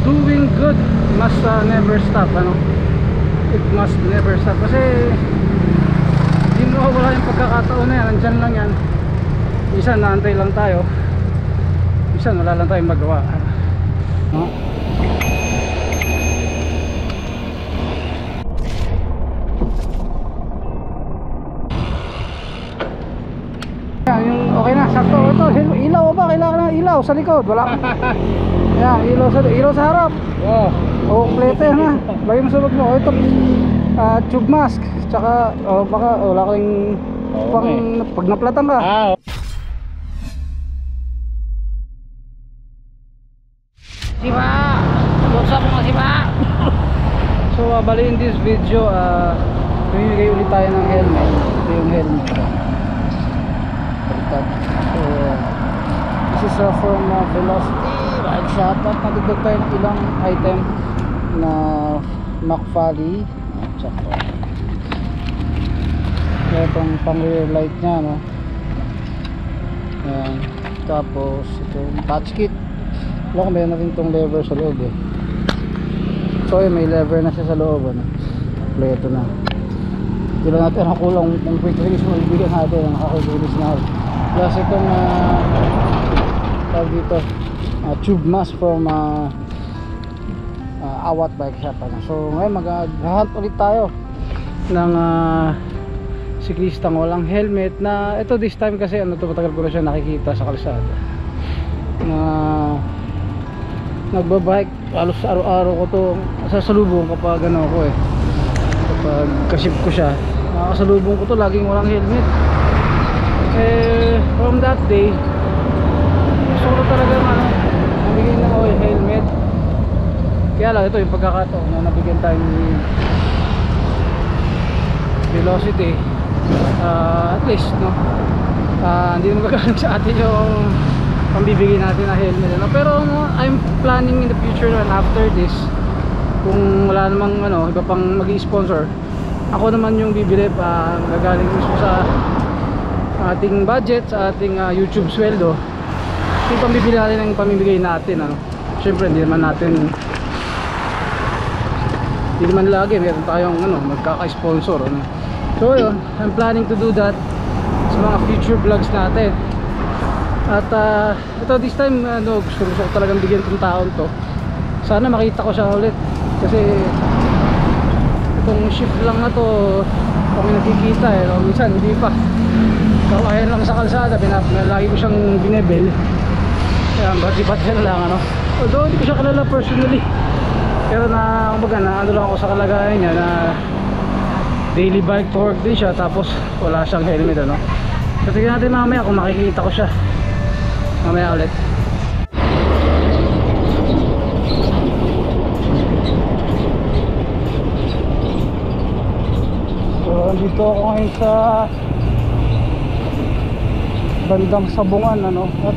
doing good must never stop, ano. It must never stop kasi hindi mo wala yung pagkakataon na yan, nandyan lang yan. Minsan naantay lang tayo, minsan wala lang tayong magawa, no? Yung okay na, sakto. Ito, ilaw pa, kailangan ng ilaw sa likod. Wala. Yan, ilaw sa harap. Oh, kompleto yan ha. Lagi mo sulog mo. Ito, tube mask. Tsaka, baka wala kang pang, pag naplatan ka. Sipa! Buksan mo sipa! So, bali in this video, bibigay ulit tayo ng helmet. Ito yung helmet. So, this is from Velocity Ride Shop. At nadagdag tayo ng ilang item na McFarlane at saka itong pang rear light nya, no? Ayan. Tapos itong touch kit. Wala kung meron natin itong lever sa loob eh. So may lever na siya sa loob, ano? Kompleto na. Hindi lang natin ang kulang kung quick release mo ibigyan natin, ang quick release na. Plus itong tawag dito, tube mask from Awat Bike Shop, ano. So ngayon maghahunt ulit tayo ng siklistang walang helmet na ito. This time kasi ano to, matagal ko na siya nakikita sa kalsada na nagbabike. Halos araw-araw ko to sasalubong kapag ano ko eh, kapag kasip ko siya, nakakasalubong ko to laging walang helmet. From that day gusto ko talaga nabigyan ng helmet. Kaya lang ito yung pagkakataon na nabigyan tayo ng Velocity, at least, no, hindi naman gagawin sa atin yung pambibigay natin na helmet, no? Pero I'm planning in the future and after this, kung wala namang iba pang mag-i-sponsor, ako naman yung bibili, gagaling mismo sa ating budget, sa ating YouTube sweldo, yung pambibili natin ng pamibigay natin, ano. Siyempre hindi naman lagi meron tayong magkaka-sponsor, ano. So yun, I'm planning to do that sa mga future vlogs natin. At ito this time gusto ko talagang bigyan itong taon to. Sana makita ko siya ulit kasi itong shift lang na to kami nakikita eh, no? Minsan hindi pa, kawayan lang sa kalsada, lagi ko siyang binebel. Kaya bati-bati na lang, ano. Although hindi ko siya kilala personally, pero kumbaga ano lang ako sa kalagayan niya na daily bike to work din siya, tapos wala siyang helmet, ano. So tignan natin mamaya kung makikita ko siya mamaya ulit. So andito ako ngayon sa bandang Sabungan, ano. At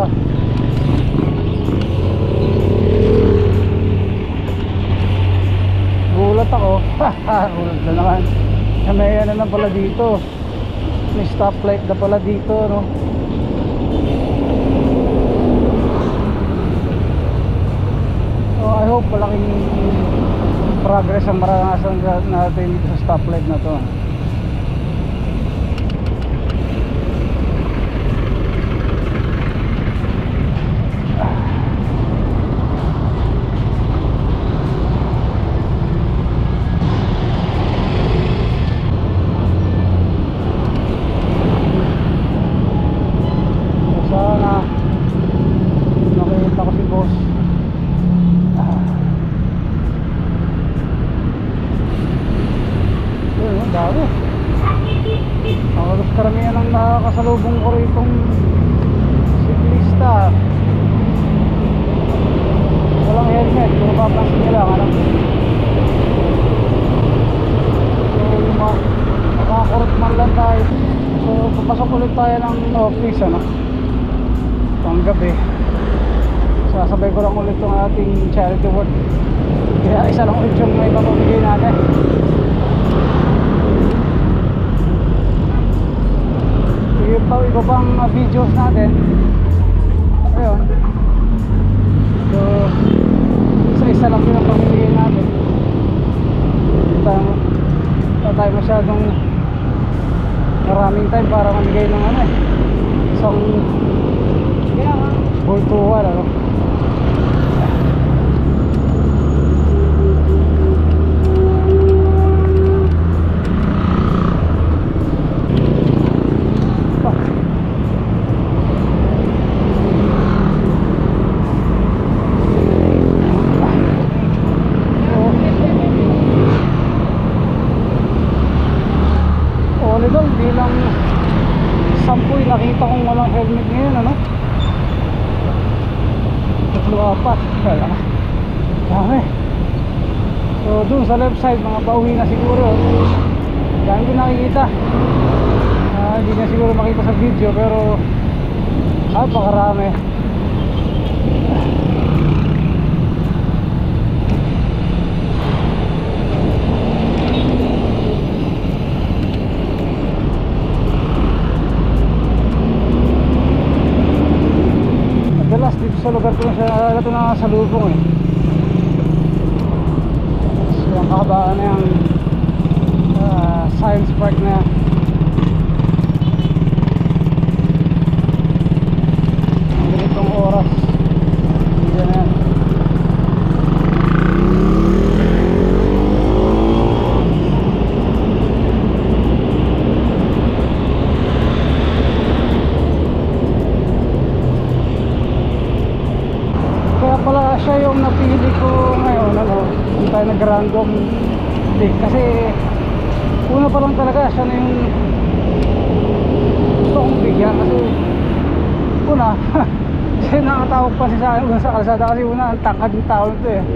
gulat ako. Gulat na naman. May na pala dito, may stoplight na pala dito, no. So I hope malaking progress ang maranasan natin dito sa stoplight na to. Karamihan ang nakakasalubong ko ritong siklista walang helmet, kung mapapansin nila, ano. So makakurot man lang tayo. So papasok ulit tayo ng office, ano, pang gabi. Sasabay ko lang ulit itong ating charity work, kaya isa lang ulit yung may papamigay natin. Iba pang videos natin. Ayun. So isa lang din ang pamimigay natin. Wala tayo masyadong maraming time para mamigay ng ano eh, isang bultuhan ano. Bilang 10 nakita kong walang helmet ngayon ano. 3-4 kaya dami. So dun sa left side mga pauwi na siguro. Dami ko nakikita. Hindi na siguro makita sa video pero pakarami. Dito sa lugar ko ito na sa lubong eh. So ang kahabaan na yung Science Park na ang ganitong oras hindi na yan. Pala siya yung napili ko ngayon ano, hindi tayo nag-random pick kasi una pa lang talaga siya na yung gusto kong bigyan kasi una kasi nakatawag pa siya sa akin sa kalsada kasi una ang tangkad yung tao nito eh.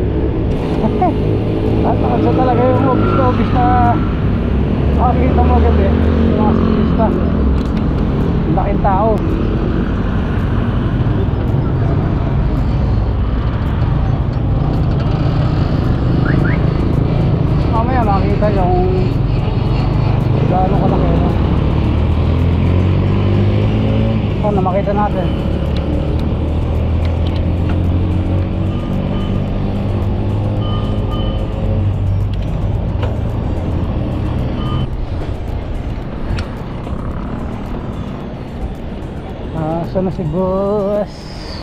At takad siya talaga yung obvious na makikita mo agad eh yung mga siklista, ang laking tao. Mamaya makikita niyo kung gaano kalaki ito. Sana makita natin. Sana si boss.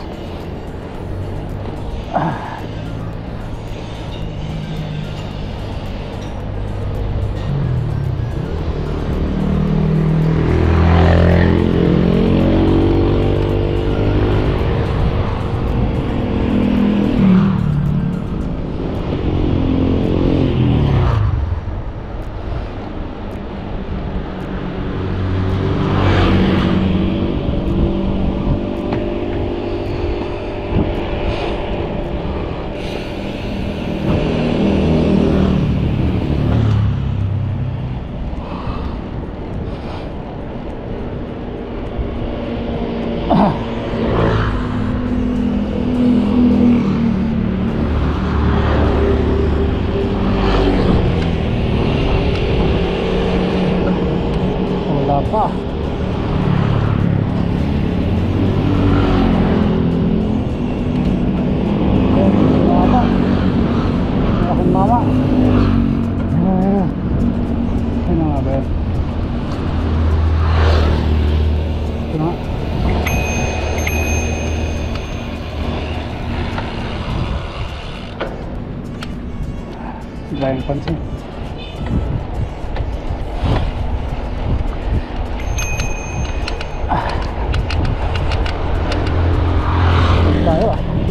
Pa mama ano nga ba ito nga dahil pansin tayo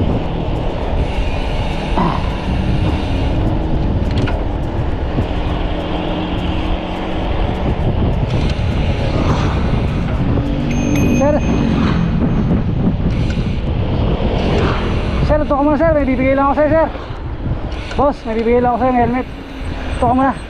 Sir, ito ka muna sir, may bibigay lang ako sa'yo sir. Boss, may bibigay lang ako sa'yo ng helmet. Ito ka muna.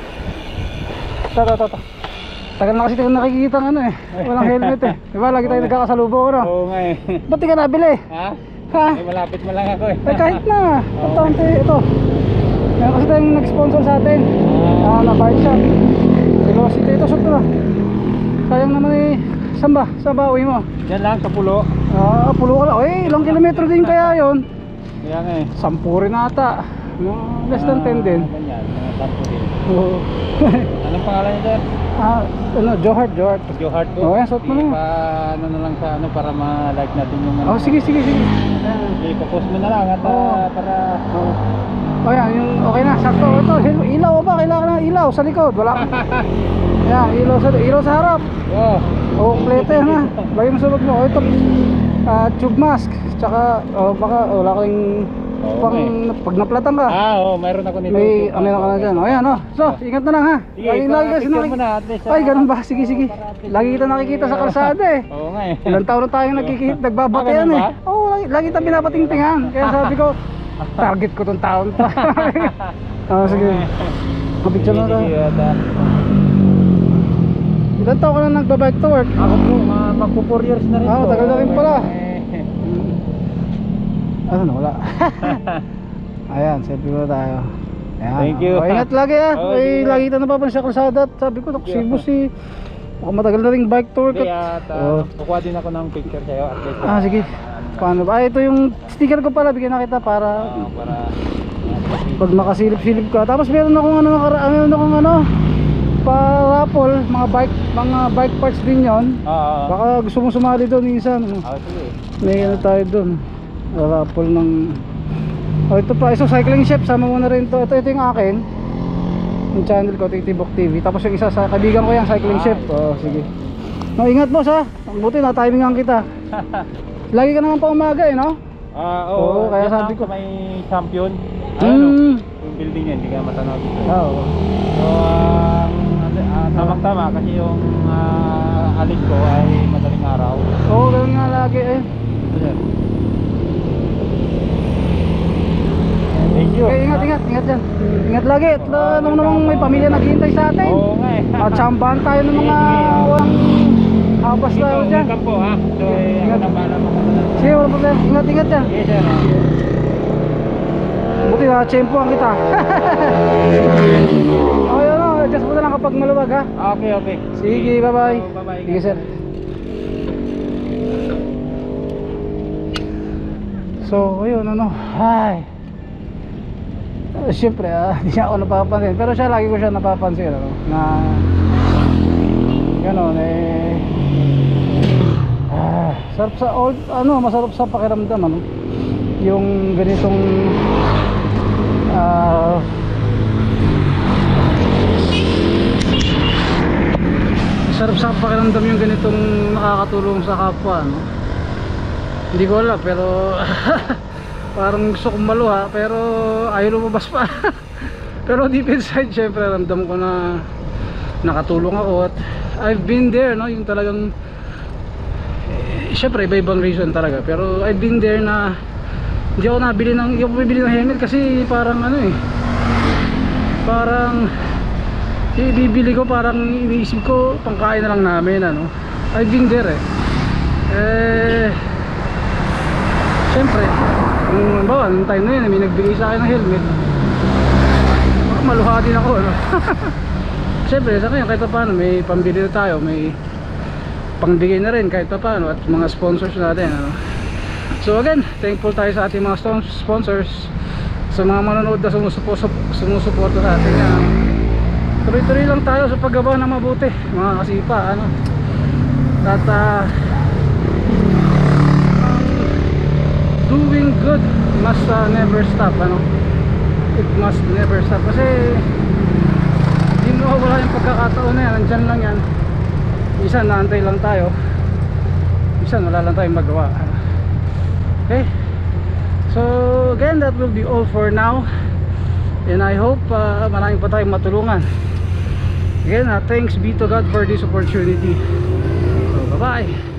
Ito. Tagal na kasi tayo nakikita ng ano eh, walang helmet eh. Diba, lagi tayo nagkakasalubong ano. Oo nga eh. Ba't di ka nabili? Ha? Ha? Eh, malapit mo lang ako eh. Kahit na, ito. Meron kasi tayong nag-sponsor sa atin. Na bike shop. Velocity, ito shop na. Sayang naman eh. Saan ba? Saan ba uwi mo? Diyan lang sa Pulo. Pulo ka lang. Eh, ilang kilometro din kaya yun. Kaya nga eh. 10 rin ata. Less than 10 din. Ganyan, mga 10 din. Oo. Anong pangalan niya sir? Johart. Johart ko. Oh, yan, suot mo na. Ano na lang sa ano para ma-like natin yung ano. Oh, sige. Ayan. Okay, ipopost mo na lang at para Oh, yan, yung okay na, sakto. Ito, ilaw ba? Kailangan ng ilaw sa likod. Wala. Yan, ilaw sa harap. oh. O, plete na. Lagay mo sa bag mo. O, ito, tube mask. Tsaka, baka, wala kang pang, pag naplatan ka. Mayroon ako nito. May, ano ka na dyan. O, yan, o. So, ingat na lang, ha. Sige, picture mo na at least. Ay, ganun ba? Sige. Lagi kita nakikita sa kalsada, eh. Oo nga eh. Ilang taon na tayong nagbabatean, ganun eh. ba? Oo, lagi kita pinapatingtingan. Kaya sabi ko, target ko tong taon to. Sige. Mapicture na tayo. Ilan taon ka na nagbabike to work? Ako po, magpo 4 years na rin po. Tagal na rin pala. Ano, wala. Ayan, selfie muna tayo. Ayan. Thank you. Ingat lagi, ha. Sige. Lagi kita napapansin sa kalsada. Sabi ko, nakusibo si... Mukhang matagal na rin bike to work. Kukuha din ako ng picture sa'yo at least. Sige. Paano ba? Ito yung sticker ko pala. Bigyan na kita para pag makasilip-silip ka. Tapos meron akong pa-raffle, mga bike parts din yon. Baka gusto mong sumali doon minsan. Sige. May ano tayo doon. Raffle ng ito pa, cycling chef, sama mo na rin to. Ito yung akin. Yung channel ko, Titibok TV. Tapos yung isa sa kaibigan ko yan, cycling chef. Sige. Ingat boss, ha. Buti na timingan kita. Lagi ka naman pa umaga, eh, no? Oo, kaya sabi ko may champion. Yung building niya, hindi ka matanaw dito. So, tamang-tama kasi yung alis ko ay madaling araw. Ganun nga lagi, eh. Thank you. Ingat dyan. Ingat lagi. Nung namang may pamilya naghihintay sa atin. Oo nga eh. Tsambahan tayo ng mga walang habas tayo dyan. Welcome po, ha. So, Ingat. ako na bahala mo. Sige, walang problema. Ingat dyan. Yes, sir. Buti na, tsempohan kita. Adjust mo na lang kapag maluwag, ha. Okay. Sige, bye-bye. Bye-bye. Sige, sir. So, ayun, Ay. Siyempre, hindi niya ako napapansin. Pero siya, lagi ko siya napapansin, na gano'n, sarap sa old, masarap sa pakiramdam, yung ganitong sarap sa pakiramdam yung ganitong nakakatulong sa kapwa, hindi ko alam, pero parang gusto kong maluha pero ayaw lumabas pa. Pero deep inside syempre ramdam ko na nakatulong ako at I've been there, yung talagang syempre iba-ibang reason talaga, pero I've been there na hindi ako bibili ng helmet kasi parang parang bibili ko, parang iniisip ko pangkain na lang namin, I've been there, syempre kung nung time na yun may nagbigay sa akin ng helmet, maluha din ako, syempre sa kanya kahit pa paano may pambili na tayo, may pangbigay na rin kahit pa paano, at mga sponsors natin, so again, thankful tayo sa ating mga sponsors, sa mga manonood na sumusuporta sa atin, tuloy-tuloy lang tayo sa paggawa ng mabuti mga kasipa, at doing good must never stop, it must never stop, kasi hindi mo wala yung pagkakataon na yan, nandyan lang yan, minsan naantay lang tayo, minsan wala lang tayong magawa, okay. So again, that will be all for now, and I hope marami pa tayong matulungan. Again, thanks be to God for this opportunity. So bye bye.